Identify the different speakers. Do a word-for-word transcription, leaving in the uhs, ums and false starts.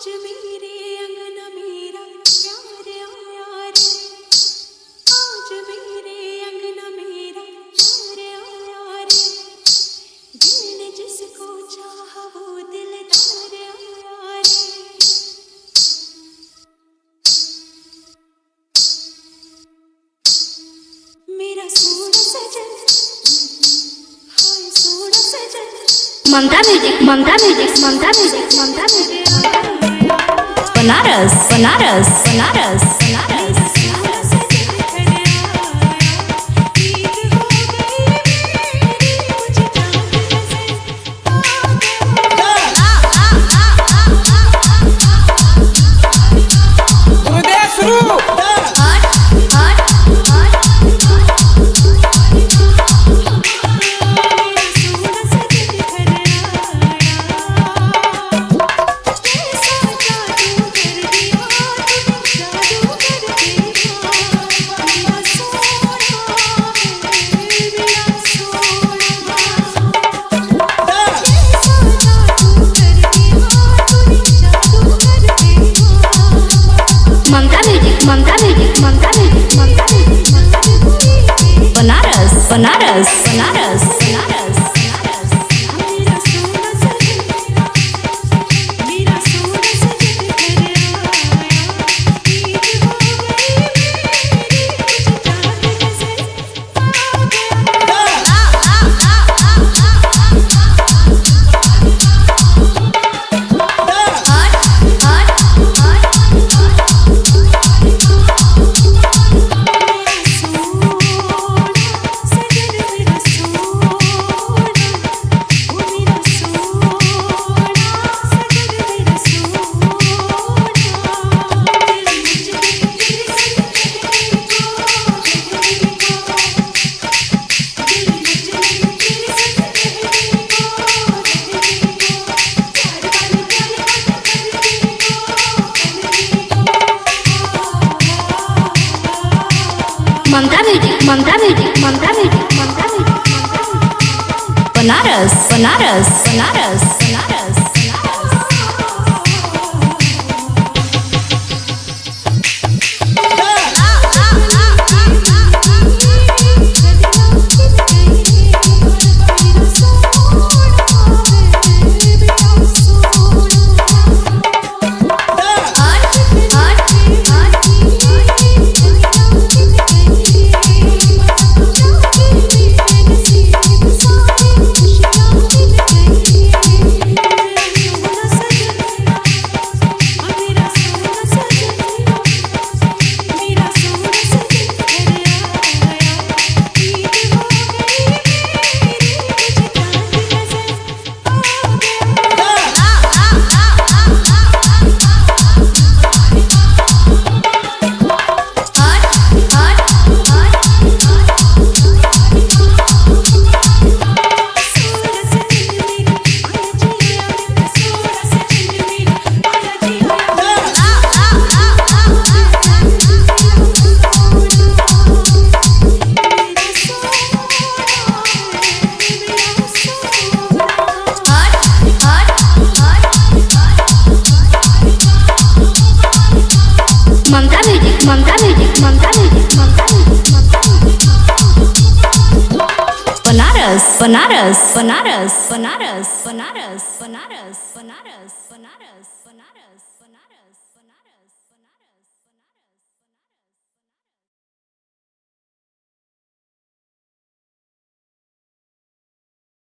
Speaker 1: Mamta music Mamta music Mamta music Mamta music Banaras Banaras Banaras Banaras Mamta music Mamta music Mamta music Banaras Banaras Banaras Banaras Mamta music Mamta music Mamta music Mamta music Banaras Banaras Banaras Banaras Mamta music Mamta music Mamta music Mamta music Banaras Banaras Banaras Banaras Banaras Banaras Banaras Banaras Banaras Banaras